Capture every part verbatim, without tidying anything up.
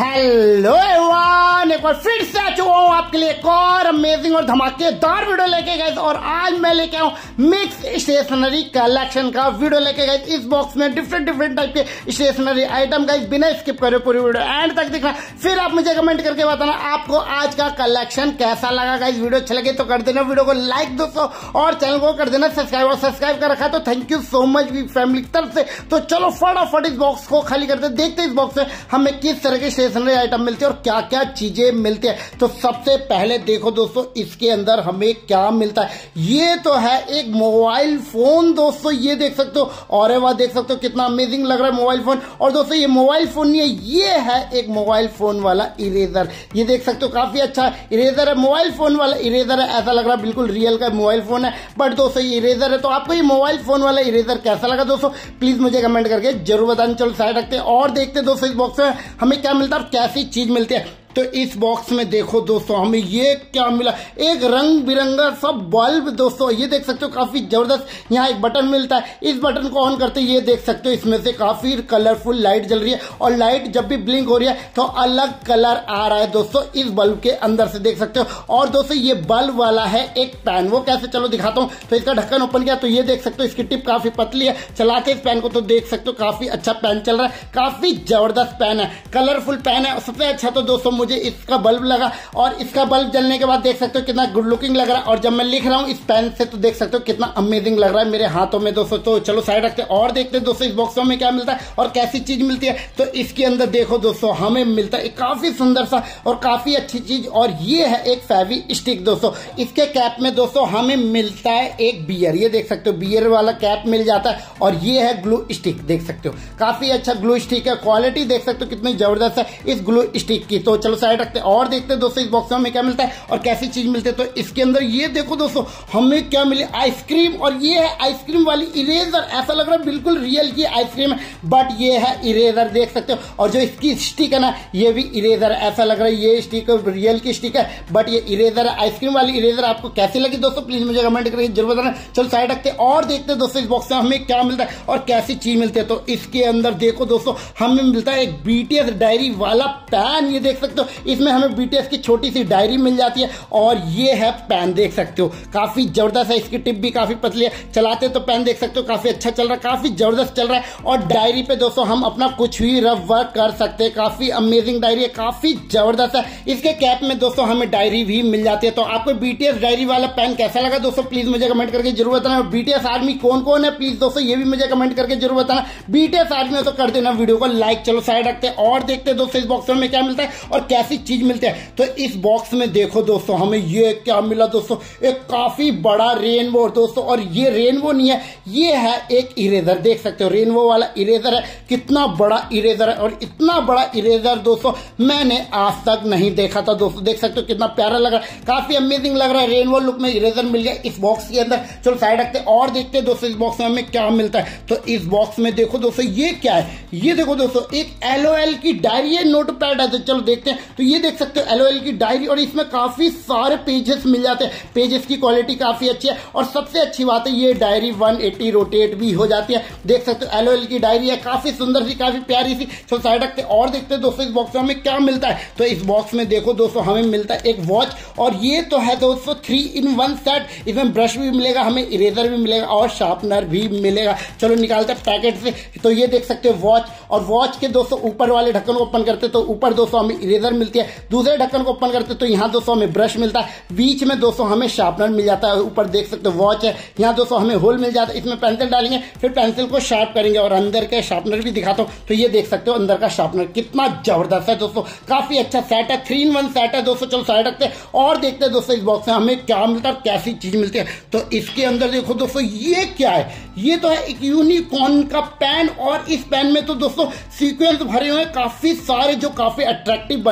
Hello everyone, एक बार फिर से आ चुका हूँ आपके लिए एक और अमेजिंग और धमाकेदार वीडियो लेके गए। और आज मैं लेके आऊँ मिक्स स्टेशनरी कलेक्शन का वीडियो लेके गए। इस बॉक्स में डिफरेंट डिफरेंट टाइप के स्टेशनरी आइटम गाइस, बिना स्किप करे पूरी वीडियो एंड तक देखना। फिर आप मुझे कमेंट करके बताना आपको आज का कलेक्शन कैसा लगा। गाइस वीडियो अच्छा लगे तो कर देना वीडियो को लाइक दोस्तों, और चैनल को कर देना सब्सक्राइब। और सब्सक्राइब कर रखा है तो thank you so much family की तरफ से। तो चलो फटाफट इस बॉक्स को खाली करते देखते इस बॉक्स में हमें किस तरह के स्टेशनरी आइटम मिलती है और क्या क्या चीजें मिलती है। तो सबसे पहले देखो दोस्तों, इसके अंदर हमें क्या मिलता है। ये तो है एक मोबाइल फोन दोस्तों, ये देख सकते हो। और वह देख सकते हो कितना अमेजिंग लग रहा है मोबाइल फोन। और दोस्तों ये मोबाइल फोन नहीं है, ये है एक मोबाइल फोन वाला इरेजर। ये देख सकते हो काफी अच्छा इरेजर है, मोबाइल फोन वाला इरेजर है। ऐसा लग रहा है बिल्कुल रियल का मोबाइल फोन है, बट दोस्तों ये इरेजर है। तो आपको ये मोबाइल फोन वाला इरेजर कैसा लगा दोस्तों, प्लीज मुझे कमेंट करके जरूर बताना। चलो साइड रखते हैं और देखते हैं दोस्तों इस बॉक्स में हमें क्या मिलता है और कैसी चीज मिलती है। तो इस बॉक्स में देखो दोस्तों हमें ये क्या मिला, एक रंग बिरंगा सब बल्ब दोस्तों। ये देख सकते हो काफी जबरदस्त। यहाँ एक बटन मिलता है, इस बटन को ऑन करते ये देख सकते हो इसमें से काफी कलरफुल लाइट जल रही है। और लाइट जब भी ब्लिंक हो रही है तो अलग कलर आ रहा है दोस्तों इस बल्ब के अंदर से, देख सकते हो। और दोस्तों ये बल्ब वाला है एक पैन, वो कैसे चलो दिखाता हूँ। तो इसका ढक्कन ओपन किया तो ये देख सकते हो इसकी टिप काफी पतली है। चलाते इस पैन को तो देख सकते हो काफी अच्छा पैन चल रहा है, काफी जबरदस्त पैन है, कलरफुल पैन है। सबसे अच्छा तो दोस्तों मुझे इसका बल्ब लगा। और इसका बल्ब जलने के बाद देख सकते हो कितना गुड लुकिंग लग रहा है। और जब मैं लिख रहा हूं इस पेन से तो देख सकते हो कितना अमेजिंग लग रहा है मेरे हाथों में दोस्तों। तो चलो साइड रखते हैं और देखते हैं दोस्तों इस बॉक्स में क्या मिलता है और कैसी चीज मिलती है। तो इसके अंदर देखो दोस्तों हमें मिलता है एक काफी सुंदर सा और काफी अच्छी चीज, और ये है एक फेवी स्टिक दोस्तों। इसके कैप में दोस्तों हमें मिलता है एक बियर, ये देख सकते हो बियर वाला कैप मिल जाता है। और ये है ग्लू स्टिक, देख सकते हो काफी अच्छा ग्लू स्टिक है। क्वालिटी देख सकते हो कितनी जबरदस्त है इस ग्लू स्टिक की। तो चलो साइड रखते हैं और देखते हैं दोस्तों इस बॉक्स में हमें क्या मिलता है और कैसी चीज मिलती है। तो इसके अंदर ये देखो दोस्तों हमें क्या मिले, आइसक्रीम। और ये है आइसक्रीम वाली इरेजर, ऐसा लग रहा है बिल्कुल रियल की आइसक्रीम है, बट ये है इरेजर देख सकते हो। और जो इसकी स्टिक है ना ये भी इरेजर है, ऐसा लग रहा है ये स्टिक रियल की स्टिक है, बट ये इरेजर है। आइसक्रीम वाली इरेजर आपको कैसी लगी दोस्तों प्लीज मुझे कमेंट करके जरूर बताना। चलो साइड रखते हैं और देखते हैं दोस्तों इस बॉक्स में हमें क्या मिलता है और कैसी चीज मिलती है। तो इसके अंदर देखो दोस्तों हमें मिलता है एक बीटीएस डायरी वाला पैन, ये देख सकते हो इसमें हमें बीटीएस की छोटी सी डायरी मिल जाती है। और ये है पैन, देख सकते हो काफी जबरदस्त है, इसकी टिप भी काफी पतली है। चलाते तो पैन देख सकते हो काफी अच्छा चल रहा है, काफी जबरदस्त चल रहा है। और डायरी पे दोस्तों हम अपना कुछ भी रफ वर्क कर सकते हैं, काफी अमेजिंग डायरी है, काफी जबरदस्त है। इसके कैप में दोस्तों हमें डायरी भी मिल जाती है। तो आपको बीटीएस डायरी वाला पैन कैसा लगा दोस्तों प्लीज मुझे कमेंट करके जरूर बताना। बीटीएस आर्मी कौन कौन है प्लीज दोस्तों ये भी मुझे कमेंट करके जरूर बताना। बीटीएस आर्मी हो तो कर देना वीडियो को लाइक। चलो साइड रखते हैं और देखते हैं दोस्तों इस बॉक्स में क्या मिलता है और कैसी चीज मिलती है। तो इस बॉक्स में देखो दोस्तों हमें ये क्या मिला दोस्तों, एक काफी बड़ा रेनबो दोस्तों। और ये रेनबो नहीं है, ये है एक इरेजर, देख सकते हो रेनबो वाला इरेजर है। कितना बड़ा इरेजर है, और इतना बड़ा इरेजर दोस्तों मैंने आज तक नहीं देखा था दोस्तों। देख सकते हो कितना प्यारा लग रहा है, काफी अमेजिंग लग रहा है। रेनबो लुक में इरेजर मिल गया इस बॉक्स के अंदर। चलो साइड रखते हैं और देखते हैं दोस्तों इस बॉक्स में हमें क्या मिलता है। तो इस बॉक्स में देखो दोस्तों ये क्या है, ये देखो दोस्तों एक एलओएल की डायरी है, नोट पैड है। तो चलो देखते हैं। तो ये देख सकते हो एलओएल की डायरी, और इसमें काफी सारे पेजेस मिल जाते हैं। पेजेस की क्वालिटी काफी अच्छी है, और सबसे अच्छी बात है ये डायरी एक सौ अस्सी रोटेट भी हो जाती है। देख सकते हो एलओएल की डायरी है, काफी सुंदर सी, काफी प्यारी सी। तो साइड रखते और देखते हैं दोस्तों इस बॉक्स में हमें क्या मिलता है। तो इस बॉक्स में देखो दोस्तों हमें मिलता है एक वॉच, और ये तो है दोस्तों थ्री इन वन सेट। इसमें ब्रश भी मिलेगा, हमें इरेजर भी मिलेगा और शार्पनर भी मिलेगा। चलो निकालते हैं पैकेट से। तो ये देख सकते हो वॉच, और वॉच के दोस्तों ऊपर वाले ढक्कन को ओपन करते तो ऊपर दोस्तों हमें इरेजर मिलती है। दूसरे ढक्कन को ओपन करते तो यहाँ दोस्तों हमें ब्रश मिलता है, बीच में दोस्तों हमें शार्पनर मिल जाता है। ऊपर देख सकते हो वॉच है, यहाँ दोस्तों हमें होल मिल जाता है, इसमें पेंसिल डालेंगे फिर पेंसिल को शार्प करेंगे। और अंदर के शार्पनर भी दिखाता हूँ। तो ये देख सकते हो अंदर का शार्पनर कितना जबरदस्त है दोस्तों, काफी अच्छा सेट है, थ्री इन वन सेट है दोस्तों। चलो साइड रखते हैं और देखते हैं दोस्तों इस बॉक्स में हमें क्या मिलता है, कैसी चीज मिलती है। तो इसके अंदर देखो दोस्तों ये क्या है, ये तो है एक यूनिकॉर्न का पेन। और इस पेन में तो दोस्तों सीक्वेंस भरे हुए काफी सारे जो काफी अट्रैक्टिव बना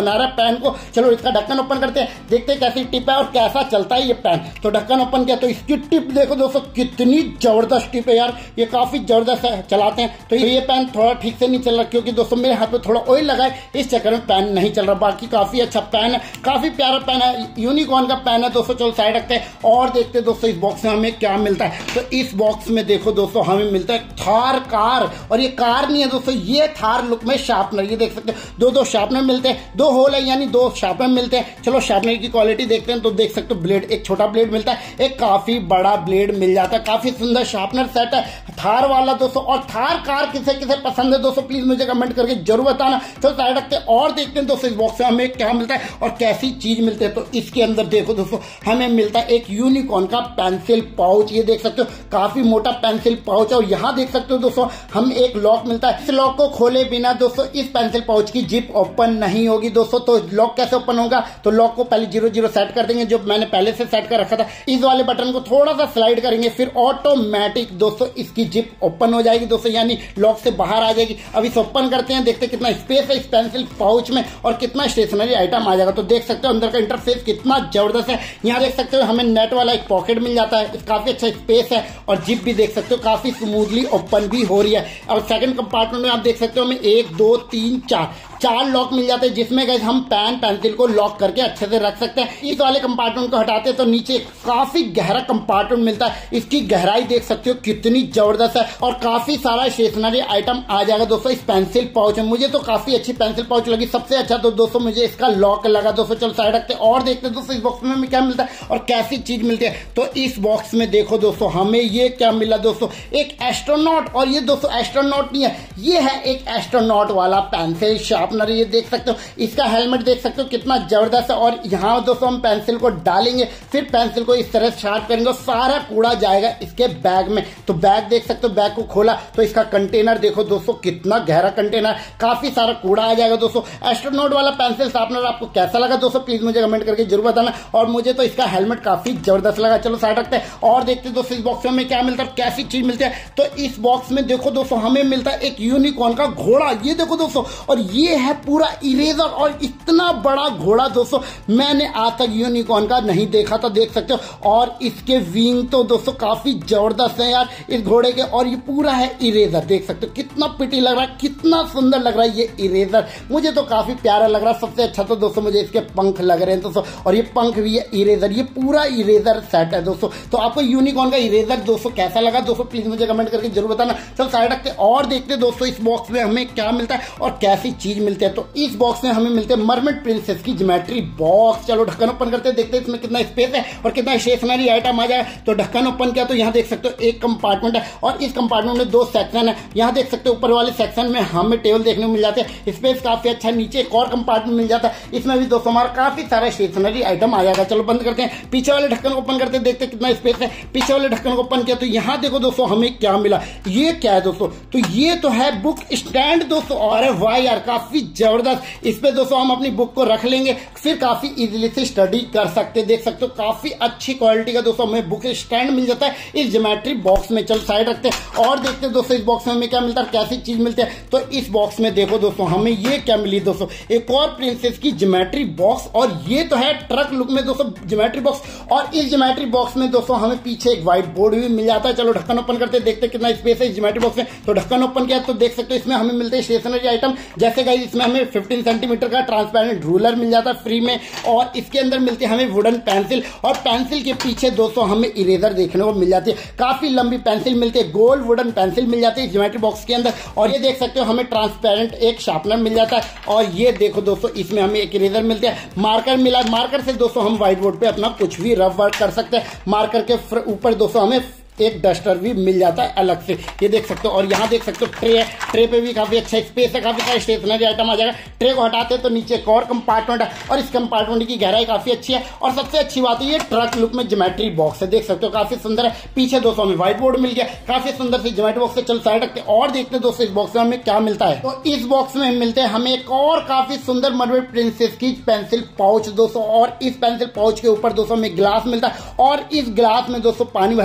बना रहा है पेन को। चलो इसका ढक्कन ओपन करते हैं, देखते हैं कैसी टिप है और कैसा चलता है ये पेन। तो ढक्कन ओपन किया तो इसकी टिप देखो दोस्तों कितनी जबरदस्त टिप है यार, ये काफी जबरदस्त है चलाते हैं। तो ये पेन थोड़ा ठीक से नहीं चल रहा क्योंकि दोस्तों मेरे हाथ में थोड़ा ऑयल लगा है, इस चक्कर में पेन नहीं चल रहा। बाकी काफी अच्छा पेन है, काफी प्यारा पेन है, यूनिकॉर्न का पेन है दोस्तों। चलो साइड रखते हैं और देखते हैं दोस्तों इस बॉक्स में हमें क्या मिलता है। तो इस बॉक्स में देखो दोस्तों हमें मिलता है थार कार, और ये कार नहीं है दोस्तों, ये थार लुक में शार्पनर। ये देख सकते हो दो दो शार्पनर मिलते हैं, दो होल है यानी दो शार्पनर मिलते हैं। चलो शार्पनर की क्वालिटी देखते हैं। तो देख सकते हो ब्लेड, एक छोटा ब्लेड मिलता है, एक काफी बड़ा ब्लेड मिल जाता है। काफी सुंदर शार्पनर सेट है थार वाला दोस्तों। और थार कार किसे किसे पसंद है दोस्तों प्लीज मुझे कमेंट करके जरूर बताना। चलो साइड रखते हैं और देखते हैं दोस्तों इस बॉक्स में हमें क्या मिलता है और कैसी चीज मिलती है। तो इसके अंदर देखो दोस्तों हमें मिलता है एक यूनिकॉर्न का पेंसिल पाउच। ये देख सकते हो काफी मोटा पेंसिल पाउच है। और यहाँ देख सकते हो दोस्तों हम एक लॉक मिलता है। इस लॉक को खोले बिना दोस्तों इस पेंसिल पाउच की जिप ओपन नहीं होगी दोस्तों। तो लॉक कैसे ओपन होगा, तो लॉक को पहले जीरो जीरो सेट कर देंगे जो मैंने पहले से सेट कर रखा था। इस वाले बटन को थोड़ा सा स्लाइड करेंगे, फिर ऑटोमेटिक दोस्तों इसकी जिप ओपन हो जाएगी दोस्तों, यानी लॉक से बाहर आ जाएगी। अब इसे ओपन करते हैं, देखते हैं कितना स्पेस है इस पेंसिल पाउच में और कितना स्टेशनरी आइटम आ जाएगा। तो देख सकते हो अंदर का इंटरफेस कितना जबरदस्त है। यहाँ देख सकते हो हमें नेट वाला एक पॉकेट मिल जाता है, काफी अच्छा स्पेस है। और जिप भी देख सकते हो काफी स्मूथली ओपन भी हो रही है। और सेकंड कंपार्टमेंट में आप देख सकते हो हमें एक दो तीन चार चार लॉक मिल जाते हैं, जिसमें गाइस हम पेन पेंसिल को लॉक करके अच्छे से रख सकते हैं। इस वाले कंपार्टमेंट को हटाते हैं तो नीचे काफी गहरा कंपार्टमेंट मिलता है। इसकी गहराई देख सकते हो कितनी जबरदस्त है और काफी सारा स्टेशनरी आइटम आ जाएगा दोस्तों इस पेंसिल पाउच में। मुझे तो काफी अच्छी पेंसिल पाउच लगी, सबसे अच्छा तो दोस्तों मुझे इसका लॉक लगा दोस्तों। चलो साइड रखते हैं और देखते हैं दोस्तों इस बॉक्स में हमें क्या मिलता है और कैसी चीज मिलती है। तो इस बॉक्स में देखो दोस्तों हमें ये क्या मिला दोस्तों, एक एस्ट्रोनॉट। और ये दोस्तों एस्ट्रोनॉट नहीं है, ये है एक एस्ट्रोनॉट वाला पेंसिल शार्पनर। ये देख सकते हो इसका हेलमेट देख सकते हो कितना जबरदस्त है। और यहाँ दोस्तों हम पेंसिल को डालेंगे, फिर पेंसिल को इस तरह शार्प करेंगे, सारा कूड़ा जाएगा इसके बैग में। तो बैग देख सकते हो, बैग को खोला तो इसका कंटेनर देखो दोस्तों कितना गहरा कंटेनर, काफी सारा कूड़ा आ जाएगा दोस्तों। एस्ट्रोनॉट वाला पेंसिल शार्पनर आपको कैसा लगा दोस्तों प्लीज मुझे कमेंट करके जरूर बताना। और मुझे तो इसका हेलमेट काफी जबरदस्त लगा। चलो साइड रखते हैं और देखते हैं दोस्तों इस बॉक्स में हमें क्या मिलता है, कैसी चीज मिलती है। तो इस बॉक्स में देखो दोस्तों हमें मिलता है एक यूनिकॉर्न का घोड़ा। ये देखो दोस्तों, और ये है पूरा इरेजर। और इतना बड़ा घोड़ा दोस्तों मैंने आज तक यूनिकॉर्न का नहीं देखा था, देख सकते हो। और इसके विंग तो दोस्तों काफी जबरदस्त है यार इस घोड़े के। और ये पूरा है इरेजर, देख सकते हो कितना पिटी लग रहा है, कितना सुंदर लग रहा है ये इरेजर। मुझे तो काफी प्यारा लग रहा है। सबसे अच्छा तो दोस्तों मुझे इसके पंख लग रहे हैं दोस्तों, और ये पंख भी है इरेजर। ये पूरा इरेजर सेट है दोस्तों। तो आपको यूनिकॉर्न का इरेजर दोस्तों कैसा लगा दोस्तों प्लीज मुझे कमेंट करके जरूर बताना। चलो साइड रखते और देखते दोस्तों इस बॉक्स में हमें क्या मिलता है और कैसी चीज मिलती है। तो इस बॉक्स में हमें मिलते हैं मरमेड प्रिंसेस की ज्योमेट्री बॉक्स। चलो ढक्कन ओपन करते हैं, देखते हैं इसमें कितना स्पेस है और कितना स्टेशनरी आइटम आ जाएगा। तो ढक्कन ओपन किया तो यहाँ देख सकते हो एक कंपार्टमेंट है और इस कंपार्टमेंट में दो सेक्शन है। यहाँ देख सकते हो ऊपर वाले सेक्शन में हमें टेबल देखने को मिल जाते हैं, स्पेस काफी अच्छा। नीचे एक और कंपार्टमेंट मिल जाता है, इसमें भी दोस्तों हमारा काफी सारा स्टेशनरी आइटम आ जाएगा। चलो बंद करते हैं, पीछे वाले ढक्कन को ओपन करते हैं, देखते हैं कितना स्पेस है। पीछे वाले ढक्कन को ओपन किया तो यहाँ देखो दोस्तों हमें क्या मिला। ये क्या है दोस्तों, तो ये तो है बुक स्टैंड दोस्तों। अरे वाह यार काफी जबरदस्त, इस पे दोस्तों हम अपनी बुक को रख लेंगे, फिर काफी इजीली से स्टडी कर सकते हैं। देख सकते हो काफी अच्छी क्वालिटी का दोस्तों हमें बुक स्टैंड मिल जाता है इस ज्योमेट्री बॉक्स में। चल साइड रखते हैं और देखते हैं दोस्तों इस बॉक्स में हमें क्या मिलता है, कैसी चीज मिलती है। तो इस बॉक्स में देखो दोस्तों हमें ये क्या मिली दोस्तों, एक और प्रिंसेस की ज्योमेट्री बॉक्स। और ये तो है ट्रक लुक में दोस्तों ज्योमेट्री बॉक्स। और इस ज्योमेट्री बॉक्स में दोस्तों हमें पीछे एक व्हाइट बोर्ड भी मिल जाता है। चलो ढक्कन ओपन करते हैं, देखते हैं कितना स्पेस है इस ज्योमेट्री बॉक्स में। तो ढक्कन ओपन किया तो देख सकते हो इसमें हमें मिलते हैं स्टेशनरी आइटम, जैसे गाइस इसमें हमें पंद्रह सेंटीमीटर का ट्रांसपेरेंट रूलर मिल जाता है फ्री में। और इसके अंदर मिलती है हमें वुडन पेंसिल, और पेंसिल के पीछे दोस्तों हमें इरेजर देखने को मिल जाती है। काफी लंबी पेंसिल मिलती है, गोल वुडन पेंसिल मिल जाती है ज्योमेट्री बॉक्स के अंदर। और ये देख सकते हो हमें ट्रांसपेरेंट एक शार्पनर मिल जाता है। और ये देखो दोस्तों इसमें हमें एक इरेजर मिलती है, मार्कर मिला। मार्कर से दोस्तों हम व्हाइट बोर्ड पे अपना कुछ भी रफ वर्क कर सकते हैं। मार्कर के ऊपर दोस्तों हमें एक डस्टर भी मिल जाता है अलग से, ये देख सकते हो। और यहाँ देख सकते हो ट्रे है, ट्रे पे भी काफी अच्छा स्पेस है, काफी सारे स्टेशनरी आइटम आ जाएगा। ट्रे को हटाते हैं तो नीचे एक और कंपार्टमेंट है, और इस कंपार्टमेंट की गहराई काफी अच्छी है। और सबसे अच्छी बात है ये ट्रक लुक में ज्योमेट्री बॉक्स है, देख सकते हो काफी सुंदर है। पीछे दोस्तों हमें व्हाइट बोर्ड मिल गया, काफी सुंदर से ज्योमेट्री बॉक्स है। चल साइड रखते हैं और देखते हैं दोस्तों इस बॉक्स में हमें क्या मिलता है। तो इस बॉक्स में मिलते हैं हमें एक और काफी सुंदर मरमेड प्रिंसेस की पेंसिल पाउच दोस्तों। और इस पेंसिल पाउच के ऊपर दोस्तों हमें गिलास मिलता है, और इस गिलास में दोस्तों पानी भरा है।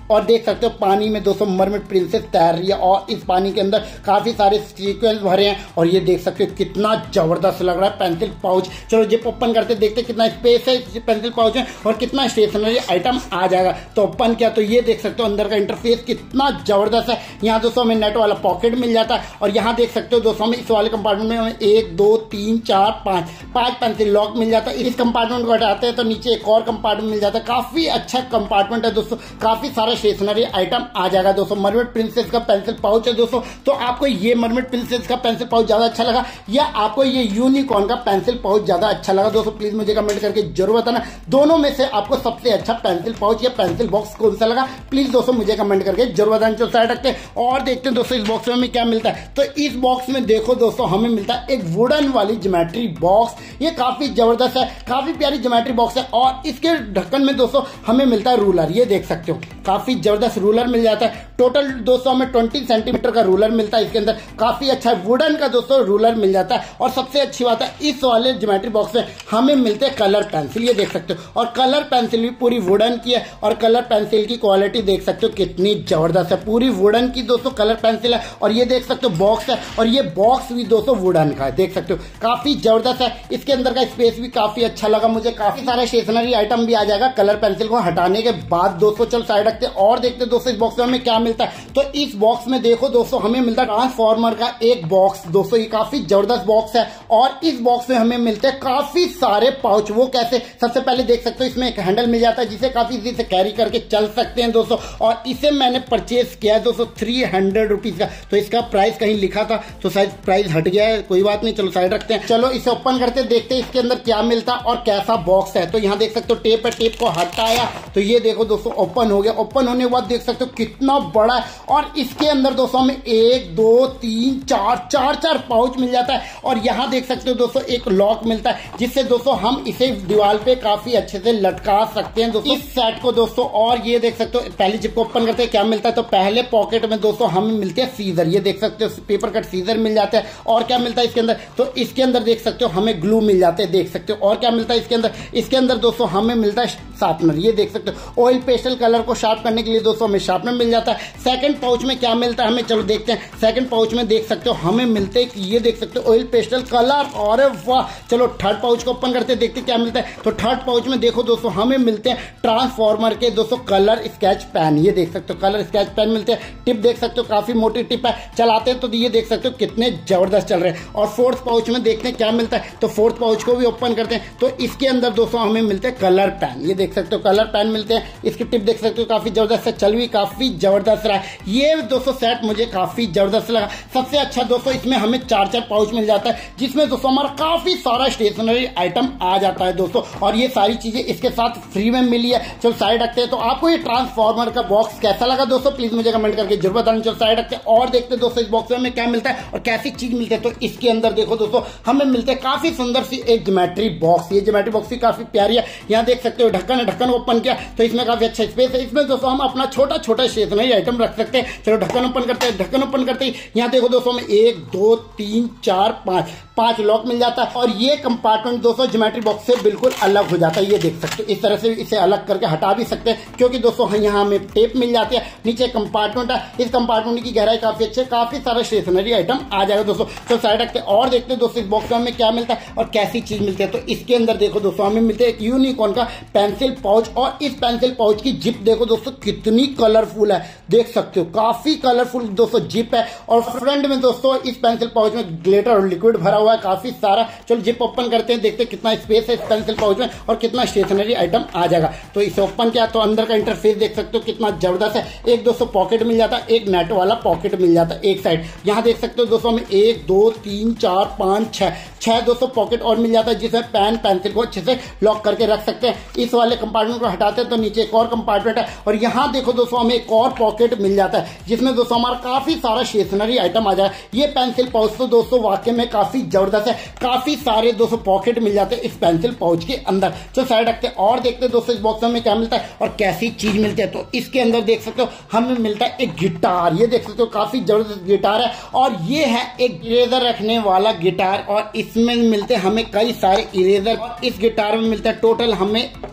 और देख सकते हो पानी में दोस्तों मरमेड प्रिंसेस तैर रही है और इस पानी के अंदर काफी सारे सीक्वेंस भरे हैं और ये देख सकते हो कितना जबरदस्त लग रहा है पेंसिल पाउच। चलो जिप ओपन करते देखते कितना स्पेस है पेंसिल पाउच में और कितना स्टेशनरी आइटम आ जाएगा। तो ओपन किया तो ये देख सकते हो अंदर का इंटरफेस कितना जबरदस्त है। यहाँ दोस्तों हमें नेट वाला पॉकेट मिल जाता है और यहाँ देख सकते हो दोस्तों हमें इस वाले कंपार्टमेंट में हमें एक दो तीन चार पांच पांच पेंसिल लॉक मिल जाता है। इस कंपार्टमेंट को हटाते हैं तो नीचे एक और कंपार्टमेंट मिल जाता है। काफी अच्छा कंपार्टमेंट है दोस्तों, काफी सारा स्टेशनरी आइटम आ जाएगा दोस्तों। मरमेड प्रिंसेस का पेंसिल पाउच है दोस्तों। तो आपको ये मरमेड प्रिंसेस का पेंसिल पाउच ज्यादा अच्छा लगा या आपको ये यूनिकॉर्न का पेंसिल पाउच ज्यादा अच्छा लगा दोस्तों? प्लीज मुझे कमेंट करके जरूर बताना दोनों में से आपको सबसे अच्छा पेंसिल पाउच या पेंसिल बॉक्स कौन सा लगा। प्लीज दोस्तों मुझे कमेंट करके जरूर बताना। चलो साइड रखते हैं और देखते हैं दोस्तों इस बॉक्स में हमें क्या मिलता है। तो इस बॉक्स में देखो दोस्तों हमें मिलता है एक वुडन वाली ज्योमेट्री बॉक्स। ये काफी जबरदस्त है, काफी प्यारी ज्योमेट्री बॉक्स है और इसके ढक्कन में दोस्तों हमें मिलता है रूलर। ये देख सकते हो काफी जबरदस्त रूलर मिल जाता है। टोटल दोस्तों हमें बीस सेंटीमीटर का रूलर मिलता है इसके अंदर। काफी अच्छा वुडन का दोस्तों रूलर मिल जाता है और सबसे अच्छी बात है इस वाले ज्योमेट्री बॉक्स में हमें मिलते हैं कलर पेंसिल। ये देख सकते हो और कलर पेंसिल भी पूरी वुडन की है और कलर पेंसिल की क्वालिटी देख सकते हो कितनी जबरदस्त है। पूरी वुडन की दोस्तों कलर पेंसिल है और ये देख सकते हो बॉक्स है और ये बॉक्स भी दोस्तों वुडन का है। देख सकते हो काफी जबरदस्त है। इसके अंदर का स्पेस भी काफी अच्छा लगा मुझे। काफी सारे स्टेशनरी आइटम भी आ जाएगा कलर पेंसिल को हटाने के बाद दोस्तों। चल साइड रखते और देखते दोस्तों इस बॉक्स में हमें क्या मिलता है। तो इस बॉक्स में देखो दोस्तों हमें मिलता है ट्रांसफॉर्मर का एक बॉक्स दोस्तों। ये काफी जबरदस्त बॉक्स है और इस बॉक्स में हमें मिलते हैं काफी सारे पाउच। वो कैसे? सबसे पहले देख सकते हो इसमें एक हैंडल मिल जाता है जिसे काफी इजी से कैरी करके चल सकते हैं दोस्तों। और इसे मैंने परचेज किया है दोस्तों थ्री हंड्रेड रुपीज का। तो इसका प्राइस कहीं लिखा था तो शायद प्राइस हट गया है, कोई बात नहीं। चलो साइड रखते हैं। चलो इसे ओपन करते देखते हैं इसके अंदर क्या मिलता है और कैसा बॉक्स है। तो यहाँ देख सकते हो टेप है, टेप को हटाया तो ये देखो दोस्तों ओपन हो गया। ओपन होने के बाद देख सकते हो कितना बड़ा है और इसके अंदर दोस्तों हमें एक दो तीन चार चार चार पाउच मिल जाता है। और यहाँ देख सकते हो दोस्तों एक लॉक मिलता है जिससे दोस्तों हम इसे दीवार पे काफी अच्छे से लटका सकते हैं दोस्तों इस सेट को दोस्तों। और ये देख सकते हो पहली जिप को ओपन करते हैं क्या मिलता है। तो पहले पॉकेट में दोस्तों हमें मिलते हैं सीजर। ये देख सकते हो पेपर कट सीजर मिल जाता है। और क्या मिलता है इसके अंदर? तो इसके अंदर देख सकते हो हमें ग्लू मिल जाते हैं। देख सकते हो और क्या मिलता है इसके अंदर? इसके अंदर दोस्तों हमें मिलता है शार्पनर। ये देख सकते हो ऑयल पेस्टल कलर को शार्प करने के लिए दोस्तों हमें शार्पनर मिल जाता है। सेकंड पाउच में क्या मिलता है हमें, चलो देखते हैं। सेकंड पाउच में देख सकते हो हमें मिलते हैं ये देख सकते हो ऑयल पेस्टल कलर। और वाह, चलो थर्ड पाउच को ओपन करते देखते क्या मिलता है। तो थर्ड पाउच में देखो दोस्तों हमें मिलते हैं ट्रांसफॉर्मर के दोस्तों कलर स्केच पेन। ये देख सकते हो कलर स्केच पेन मिलते हैं। टिप देख सकते हो काफी मोटी टिप है, चलाते हैं तो ये देख सकते हो कितने जबरदस्त चल रहे हैं। और फोर्थ पाउच में देखते हैं क्या मिलता है। तो फोर्थ पाउच को भी ओपन करते हैं तो इसके अंदर दोस्तों हमें मिलते हैं कलर पेन। ये देख सकते हो कलर पेन मिलते हैं। इसकी टिप देख सकते हो काफी जबरदस्त चल भी काफी जबरदस्त रहा है। ये दोस्तों सेट मुझे काफी जबरदस्त लगा। सबसे अच्छा दोस्तों इसमें हमें चार चार पाउच मिल जाता है जिसमें दोस्तों हमारा काफी सारा स्टेशनरी आइटम आ जाता है दोस्तों। और ये सारी चीजें इसके साथ फ्री में मिली है। चलो साइड रखते हैं। तो आपको ये ट्रांसफॉर्मर का बॉक्स कैसा लगा दोस्तों? प्लीज मुझे कमेंट करके जरूर बताना। चलो साइड रखते हैं और देखते हैं दोस्तों इस बॉक्स में हमें क्या मिलता है और कैसी चीज मिलती है। तो इसके अंदर देखो दोस्तों हमें मिलते हैं काफी सुंदर सी एक ज्योमेट्री बॉक्स। ये ज्योमेट्री बॉक्स भी काफी प्यारी है। यहाँ देख सकते हो ढक्कन है, ढक्कन ओपन किया तो इसमें काफी अच्छा स्पेस है। इसमें दोस्तों हम अपना छोटा छोटा स्टेशनरी आइटम रख सकते हैं। चलो ढक्कन ओपन करते हैं। ढक्कन ओपन करते ही यहाँ देखो दोस्तों हमें एक दो तीन चार पांच पांच लॉक मिल जाता है। और ये कंपार्टमेंट दोस्तों ज्योमेट्री बॉक्स से बिल्कुल अलग हो जाता है। ये देख सकते हो इस तरह से इसे अलग करके हटा भी सकते हैं क्योंकि दोस्तों यहाँ हमें टेप मिल जाती है। नीचे कंपार्टमेंट है, इस कंपार्टमेंट की गहराई काफी अच्छी है। काफी सारा स्टेशनरी आइटम आ जाएगा दोस्तों। तो साइड रखते हैं और देखते हैं दोस्तों इस बॉक्स में हमें क्या मिलता है और कैसी चीज मिलती है। तो इसके अंदर देखो दोस्तों हमें मिलते हैं एक यूनिकॉर्न का पेंसिल पाउच। और इस पेंसिल पाउच की जिप देखो दोस्तों कितनी कलरफुल है। देख सकते हो काफी कलरफुल दोस्तों जिप है। और फ्रंट में दोस्तों इस पेंसिल पाउच में ग्लिटर और लिक्विड भरा हुआ है काफी सारा। चलो जिप ओपन करते हैं देखते हैं कितना स्पेस है इस पेंसिल पाउच में और कितना स्टेशनरी आइटम आ जाएगा। तो इसे ओपन किया तो अंदर का इंटरफेस देख सकते हो कितना जबरदस्त है। एक दोस्तों पॉकेट मिल जाता है, एक नेट वाला पॉकेट मिल जाता है एक साइड। यहाँ देख सकते हो दोस्तों हमें एक दो तीन चार पांच छह छह दोस्तों पॉकेट और मिल जाता है जिसमें पेन पेंसिल को अच्छे से लॉक करके रख सकते हैं। इस वाले कंपार्टमेंट को हटाते हैं तो नीचे एक और कंपार्टमेंट है। और यहाँ देखो दोस्तों हमें एक और पॉकेट मिल जाता है जिसमें दोस्तों हमारा काफी सारा स्टेशनरी आइटम आ जाए। ये पेंसिल पाउच तो दोस्तों वाकई में काफी जबरदस्त है। काफी सारे दोस्तों पॉकेट मिल जाते हैं इस पेंसिल पाउच के अंदर। तो साइड रखते हैं और देखते हैं दोस्तों इस बॉक्स में क्या मिलता है और कैसी चीज मिलती है। तो इसके अंदर देख सकते हो हमें मिलता है एक गिटार। ये देख सकते हो काफी जबरदस्त गिटार है और ये है एक इरेजर रखने वाला गिटार। और इसमें मिलते हैं हमें कई सारे इरेजर। और इस गिटार में मिलता है टोटल हमें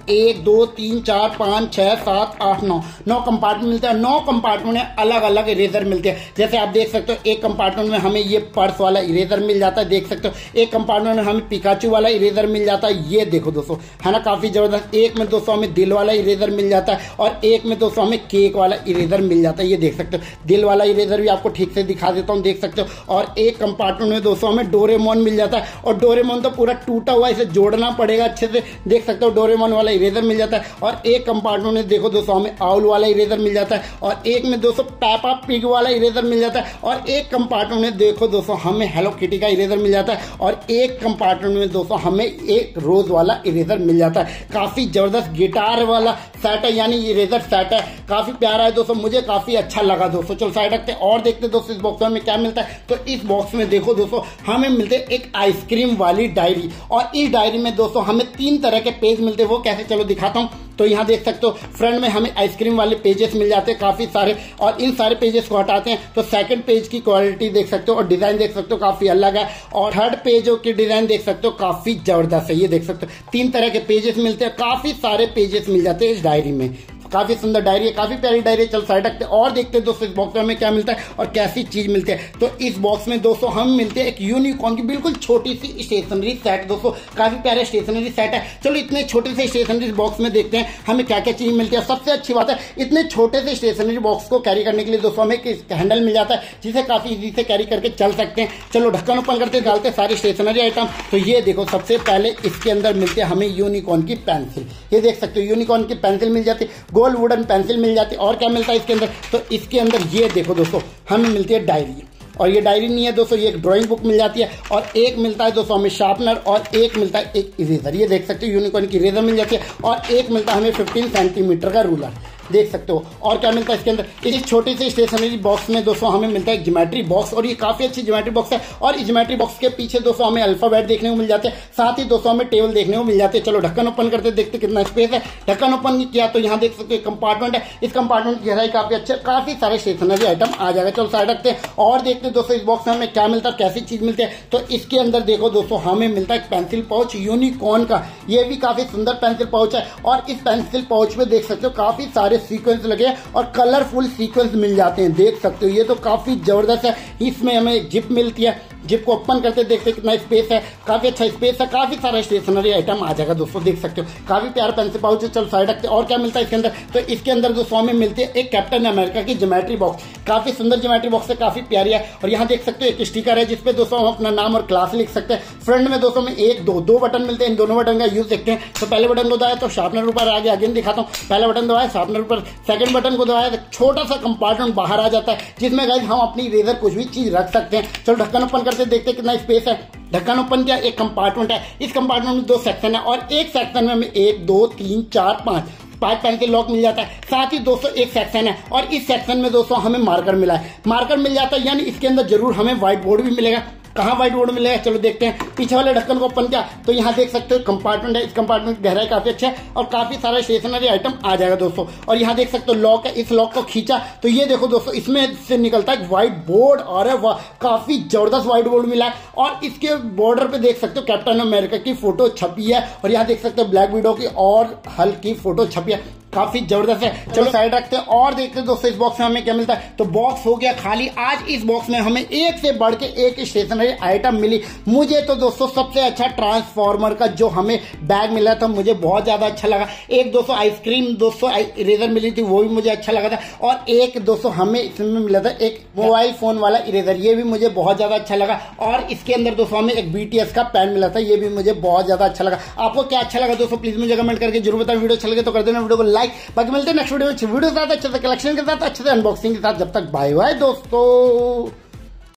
एक दो तीन चार पाँच छः सात आठ नौ नौ कंपार्टमेंट मिलते हैं। नौ कंपार्टमेंट में अलग अलग इरेजर मिलते हैं। जैसे आप देख सकते हो एक कंपार्टमेंट में हमें ये पर्स वाला इरेजर मिल जाता है, देख सकते हो। एक कंपार्टमेंट में हमें पिकाचू वाला इरेजर मिल जाता है, ये देखो दोस्तों, है ना, काफी जबरदस्त। एक में दोस्तों हमें दिल वाला इरेजर मिल जाता है और एक में दोस्तों हमें केक वाला इरेजर मिल जाता है, ये देख सकते हो। दिल वाला इरेजर भी आपको ठीक से दिखा देता हूँ, देख सकते हो। और एक कंपार्टमेंट में दोस्तों हमें डोरेमोन मिल जाता है और डोरेमोन तो पूरा टूटा हुआ, इसे जोड़ना पड़ेगा अच्छे से, देख सकते हो। डोरेमोन वाला इरेजर मिल जाता है। और एक कंपार्टमेंट में देखो दोस्तों हमें आउल वाला इरेजर मिल जाता है और एक में दोस्तों पेपा पिग वाला इरेजर मिल जाता है और एक कंपार्टमेंट में देखो दोस्तों हमें हेलो किटी का इरेजर मिल जाता है और एक कंपार्टमेंट में दोस्तों हमें एक रोज वाला इरेजर मिल जाता है। काफी जबरदस्त गिटार वाला सेट है, यानी इरेजर सेट है, काफी प्यारा है दोस्तों, मुझे काफी अच्छा लगा दोस्तों। चलो साइड रखते हैं और देखते दोस्तों इस बॉक्स में हमें क्या मिलता है। तो इस बॉक्स में देखो दोस्तों हमें मिलते हैं एक आइसक्रीम वाली डायरी और इस डायरी में दोस्तों हमें तीन तरह के पेज मिलते हैं, वो कैसे चलो दिखाता हूं। तो यहाँ देख सकते हो फ्रंट में हमें आइसक्रीम वाले पेजेस मिल जाते हैं काफी सारे और इन सारे पेजेस को हटाते हैं तो सेकंड पेज की क्वालिटी देख सकते हो और डिजाइन देख सकते हो काफी अलग है और थर्ड पेजों की डिजाइन देख सकते हो काफी जबरदस्त है, ये देख सकते हो। तीन तरह के पेजेस मिलते हैं, काफी सारे पेजेस मिल जाते हैं इस डायरी में। काफी सुंदर डायरी है, काफी प्यारी डायरी है। चल साइड रखते हैं और देखते हैं दोस्तों इस बॉक्स में हमें क्या मिलता है और कैसी चीज मिलती है। तो इस बॉक्स में दोस्तों हम मिलते हैं एक यूनिकॉर्न की बिल्कुल छोटी सी स्टेशनरी सेट, दोस्तों काफी प्यारे स्टेशनरी सेट है। चलो इतने छोटे से स्टेशनरी बॉक्स में देखते हैं हमें क्या क्या चीज मिलती है। सबसे अच्छी बात है इतने छोटे से स्टेशनरी बॉक्स को कैरी करने के लिए दोस्तों हमें एक हैंडल मिल जाता है जिसे काफी इजी से कैरी करके चल सकते हैं। चलो ढक्कन ओपन करते डालते सारी स्टेशनरी आइटम। तो ये देखो सबसे पहले इसके अंदर मिलते हैं हमें यूनिकॉर्न की पेंसिल, ये देख सकते हो यूनिकॉर्न की पेंसिल मिल जाती है, गोल वुडन पेंसिल मिल जाती है। और क्या मिलता है इसके अंदर, तो इसके अंदर ये देखो दोस्तों हमें मिलती है डायरी और ये डायरी नहीं है दोस्तों, ये एक ड्राइंग बुक मिल जाती है और एक मिलता है दोस्तों हमें शार्पनर और एक मिलता है एक इरेजर, ये देख सकते हो यूनिकॉर्न की इरेजर मिल जाती है और एक मिलता है हमें पंद्रह सेंटीमीटर का रूलर, देख सकते हो। और क्या मिलता है इसके अंदर, इस छोटे से स्टेशनरी बॉक्स में दोस्तों हमें मिलता है एक ज्योमेट्री बॉक्स और ये काफी अच्छी ज्योमेट्री बॉक्स है और इस ज्योमेट्री बॉक्स के पीछे दोस्तों हमें अल्फाबेट देखने को मिल जाते हैं, साथ ही दोस्तों हमें टेबल देखने को मिल जाते हैं। चलो ढक्कन ओपन करते देखते कितना स्पेस है। ढक्कन ओपन किया तो यहाँ देख सकते हो कंपार्टमेंट है, इस कंपार्टमेंट की गहराई काफी अच्छा, काफी सारे स्टेशनरी आइटम आ जाएगा। चलो साइड रखते हैं और देखते हैं दोस्तों इस बॉक्स में हमें क्या मिलता है, कैसी चीज मिलती है। तो इसके अंदर देखो दोस्तों हमें मिलता है पेंसिल पाउच यूनिकॉर्न का, ये भी काफी सुंदर पेंसिल पाउच है और इस पेंसिल पाउच में देख सकते हो काफी सारे सीक्वेंस लगे और कलरफुल सीक्वेंस मिल जाते हैं, देख सकते हो। ये तो काफी जबरदस्त है। इसमें हमें एक जिप मिलती है, जिप को ओपन करते देखते कितना स्पेस है, काफी अच्छा स्पेस है, काफी सारा स्टेशनरी आइटम आ जाएगा दोस्तों, देख सकते हो। काफी प्यारा पेंसिल पाउच है। चल साइड रखते और क्या मिलता है इसके अंदर, तो इसके अंदर दोस्तों हमें मिलती है एक कैप्टन अमेरिका की ज्योमेट्री बॉक्स, काफी सुंदर ज्योमेट्री बॉक्स है, काफी प्यारी है। और यहाँ देख सकते हो एक स्टिकर है जिसपे दोस्तों हम अपना नाम और क्लास लिख सकते हैं। फ्रंट में दोस्तों में एक दो दो बटन मिलते हैं, इन दोनों बटन का यूज देखते हैं। तो पहले बटन को दबाया तो शार्पनर ऊपर आ गया, अगेन दिखाता हूँ, पहला बटन दबाया शार्पनर ऊपर, सेकंड बटन को दबाया तो छोटा सा कंपार्टमेंट बाहर आ जाता है जिसमें गाइस हम अपनी इरेजर कुछ भी चीज रख सकते हैं। चलो ढक्कन ओपन करते देखते कितना स्पेस है। ढक्कन ओपन किया, एक कंपार्टमेंट है, इस कंपार्टमेंट में दो सेक्शन है और एक सेक्शन में हमें एक दो तीन चार पांच पांच पेंसिल लॉक मिल जाता है। साथ ही दोस्तों एक सेक्शन है और इस सेक्शन में दोस्तों हमें मार्कर मिला है, मार्कर मिल जाता है, यानी इसके अंदर जरूर हमें व्हाइट बोर्ड भी मिलेगा। कहाँ व्हाइट बोर्ड मिलेगा चलो देखते हैं। पीछे वाले ढक्कन को ओपन किया तो यहाँ देख सकते हो कंपार्टमेंट है, इस कंपार्टमेंट की गहराई काफी अच्छा है और काफी सारा स्टेशनरी आइटम आ जाएगा दोस्तों। और यहाँ देख सकते हो लॉक है, इस लॉक को खींचा तो ये देखो दोस्तों इसमें से निकलता है व्हाइट बोर्ड और काफी जबरदस्त व्हाइट बोर्ड मिला है और इसके बॉर्डर पे देख सकते हो कैप्टन अमेरिका की फोटो छपी है और यहाँ देख सकते हो ब्लैक विडो की और हल्क की फोटो छपी है, काफी जबरदस्त है। चलो साइड रखते हैं और देखते हैं दोस्तों इस बॉक्स में हमें क्या मिलता है। तो बॉक्स हो गया खाली। आज इस बॉक्स में हमें एक से बढ़ के एक स्टेशनरी आइटम मिली। मुझे तो दोस्तों सबसे अच्छा ट्रांसफॉर्मर का जो हमें बैग मिला था मुझे बहुत ज्यादा अच्छा लगा। एक दोस्तों आइसक्रीम दोस्तों इरेजर मिली थी वो भी मुझे अच्छा लगा था और एक दोस्तों हमें इसमें मिला था एक मोबाइल फोन वाला इरेजर, ये भी मुझे बहुत ज्यादा अच्छा लगा। और इसके अंदर दोस्तों हमें एक बीटीएस का पेन मिला था, ये भी मुझे बहुत ज्यादा अच्छा लगा। आपको क्या अच्छा लगा दोस्तों प्लीज मुझे कमेंट करके जरूर बताएं। वीडियो अच्छा लगे तो कर देना वीडियो को लाइक। बाकी मिलते हैं नेक्स्ट वीडियो में अच्छे वीडियो के साथ, अच्छे से कलेक्शन के साथ, अच्छे से अनबॉक्सिंग के साथ। जब तक बाय बाय दोस्तों।